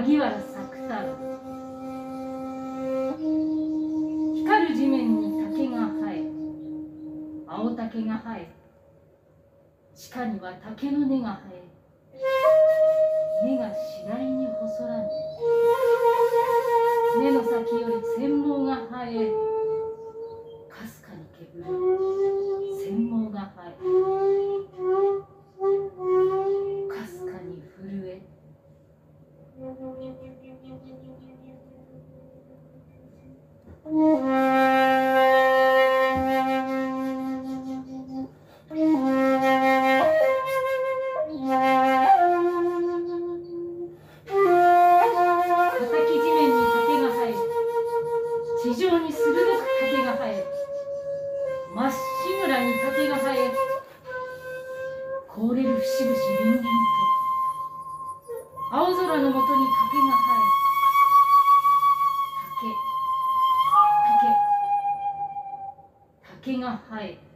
萩原作太郎。光る地面に竹が生え、青竹が生え、地下には竹の根が生え、根が次第に細らんで、根の先より繊毛が生え、かすかに煙る繊毛が生え、かすかに震え、地上に鋭く竹が生え、まっしぐらに竹が生え、凍れる節々凛々と青空のもとに竹が生え、竹が生え、